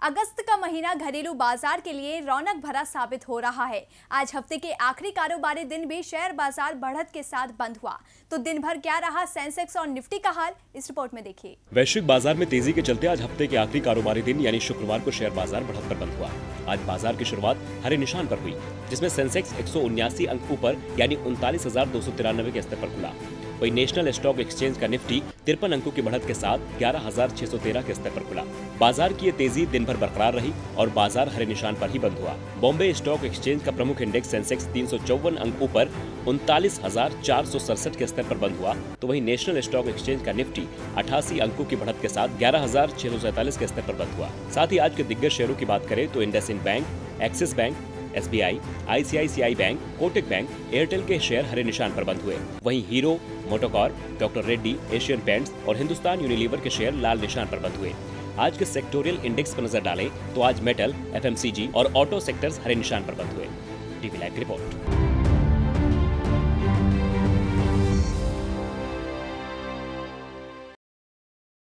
अगस्त का महीना घरेलू बाजार के लिए रौनक भरा साबित हो रहा है। आज हफ्ते के आखिरी कारोबारी दिन भी शेयर बाजार बढ़त के साथ बंद हुआ। तो दिन भर क्या रहा सेंसेक्स और निफ्टी का हाल, इस रिपोर्ट में देखिए। वैश्विक बाजार में तेजी के चलते आज हफ्ते के आखिरी कारोबारी दिन यानी शुक्रवार को शेयर बाजार बढ़त पर बंद हुआ। आज बाजार की शुरुआत हरे निशान पर हुई, जिसमें सेंसेक्स 179 अंक ऊपर यानी 39,293 के स्तर पर खुला। वहीं नेशनल स्टॉक एक्सचेंज का निफ्टी 53 अंकों की बढ़त के साथ 11,613 के स्तर पर खुला। बाजार की ये तेजी दिन भर बरकरार रही और बाजार हरे निशान पर ही बंद हुआ। बॉम्बे स्टॉक एक्सचेंज का प्रमुख इंडेक्स सेंसेक्स 354 अंक ऊपर 39,467 के स्तर पर बंद हुआ, तो वहीं नेशनल स्टॉक एक्सचेंज का निफ्टी 88 अंकों की बढ़त के साथ 11,647 के स्तर पर बंद हुआ। साथ ही आज के दिग्गज शेयरों की बात करें तो IndusInd bank, Axis bank, SBI, ICICI bank, Kotak bank, Airtel के शेयर हरे निशान पर बंद हुए। वहीं Hero, MotoCorp, doctor Reddy, Asian Paints और हिंदुस्तान यूनिलीवर के शेयर लाल निशान पर बंद हुए। आज के सेक्टोरियल इंडेक्स पर नजर डालें तो आज मेटल, FMCG और ऑटो सेक्टर्स हरे निशान पर बंद हुए। टीवी लाइव की रिपोर्ट।